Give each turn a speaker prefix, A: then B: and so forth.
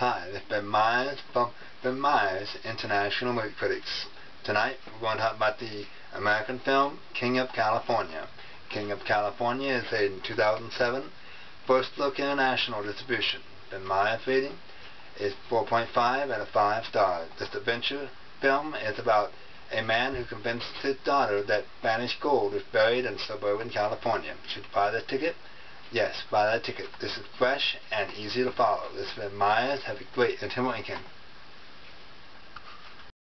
A: Hi, this is Ben Myers from Ben Myers International Movie Critics. Tonight we're going to talk about the American film King of California. King of California is a 2007 first look international distribution. Ben Myers rating is 4.5 out of 5 stars. This adventure film is about a man who convinces his daughter that vanished gold is buried in suburban California. Should buy the ticket? Yes, buy that ticket. This is fresh and easy to follow. This is Ben Myers. Have a great entertainment weekend.